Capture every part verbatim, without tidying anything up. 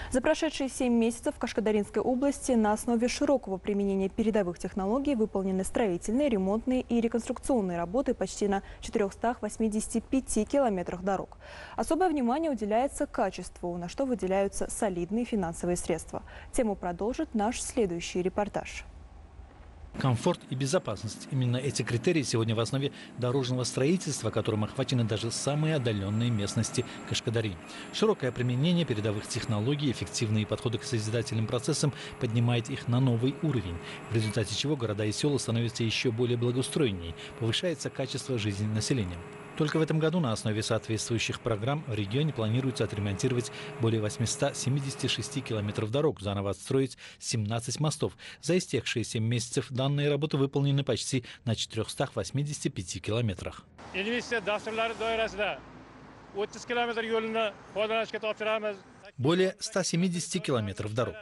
За прошедшие семь месяцев в Кашкадаринской области на основе широкого применения передовых технологий выполнены строительные, ремонтные и реконструкционные работы почти на четырёхстах восьмидесяти пяти километрах дорог. Особое внимание уделяется качеству, на что выделяются солидные финансовые средства. Тему продолжит наш следующий репортаж. Комфорт и безопасность. Именно эти критерии сегодня в основе дорожного строительства, которым охвачены даже самые отдаленные местности Кашкадари. Широкое применение передовых технологий, эффективные подходы к созидательным процессам поднимает их на новый уровень, в результате чего города и села становятся еще более благоустроеннее, повышается качество жизни населения. Только в этом году на основе соответствующих программ в регионе планируется отремонтировать более восьмисот семидесяти шести километров дорог, заново отстроить семнадцать мостов. За истекшие семь месяцев данные работы выполнены почти на четырёхстах восьмидесяти пяти километрах. Более ста семидесяти километров дорог.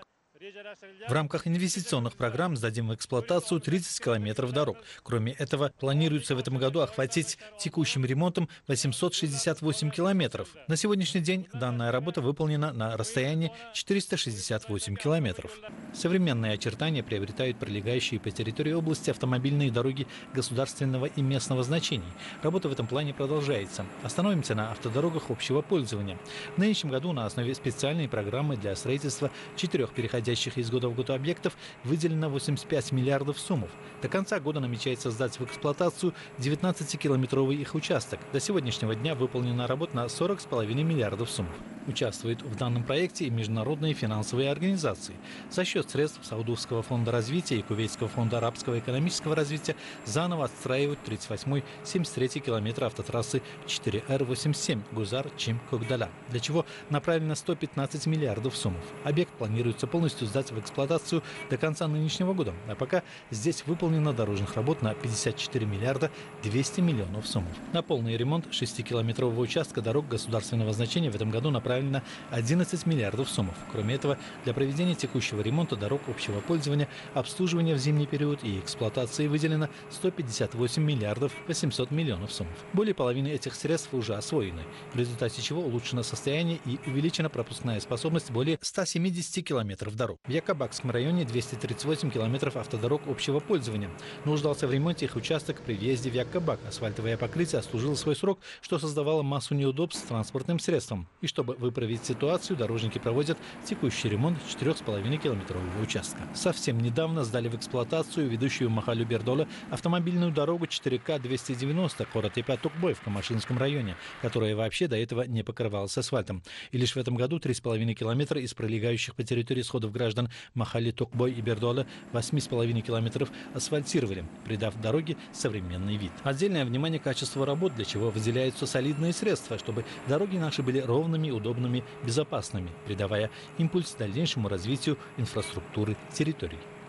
В рамках инвестиционных программ сдадим в эксплуатацию тридцать километров дорог. Кроме этого, планируется в этом году охватить текущим ремонтом восемьсот шестьдесят восемь километров. На сегодняшний день данная работа выполнена на расстоянии четырёхсот шестидесяти восьми километров. Современные очертания приобретают прилегающие по территории области автомобильные дороги государственного и местного значений. Работа в этом плане продолжается. Остановимся на автодорогах общего пользования. В нынешнем году на основе специальной программы для строительства четырех переходящих из года в год объектов выделено восемьдесят пять миллиардов сумм. До конца года намечается сдать в эксплуатацию девятнадцатикилометровый их участок. До сегодняшнего дня выполнена работа на сорок с половиной миллиардов сумм. Участвуют в данном проекте и международные финансовые организации. За счет средств Саудовского фонда развития и Кувейтского фонда арабского экономического развития заново отстраивают тридцать восьмой — семьдесят третий километр автотрассы четыре Р восемьдесят семь Гузар-Чим-Когдаля, для чего направлено сто пятнадцать миллиардов сумм. Объект планируется полностью сдать в эксплуатацию до конца нынешнего года, а пока здесь выполнено дорожных работ на пятьдесят четыре миллиарда двести миллионов сумм. На полный ремонт шестикилометрового участка дорог государственного значения в этом году направлено одиннадцать миллиардов сумм. Кроме этого, для проведения текущего ремонта дорог общего пользования, обслуживания в зимний период и эксплуатации выделено сто пятьдесят восемь миллиардов восемьсот миллионов сумм. Более половины этих средств уже освоены, в результате чего улучшено состояние и увеличена пропускная способность более ста семидесяти километров дорог. В Якабакском районе двести тридцать восемь километров автодорог общего пользования. Нуждался в ремонте их участок при въезде в Якабак. Асфальтовое покрытие отслужило свой срок, что создавало массу неудобств с транспортным средством. И чтобы выправить ситуацию, дорожники проводят текущий ремонт четырёх с половиной километрового участка. Совсем недавно сдали в эксплуатацию ведущую в Махалю-Бердоле автомобильную дорогу четыре К двести девяносто Коротепя-Тукбой в Камашинском районе, которая вообще до этого не покрывалась асфальтом. И лишь в этом году три с половиной километра из пролегающих по территории сходов граждан Махали, Тукбой и Бердоле восемь с половиной километров асфальтировали, придав дороге современный вид. Отдельное внимание к качеству работ, для чего выделяются солидные средства, чтобы дороги наши были ровными, удобными, безопасными, придавая импульс дальнейшему развитию инфраструктуры территорий.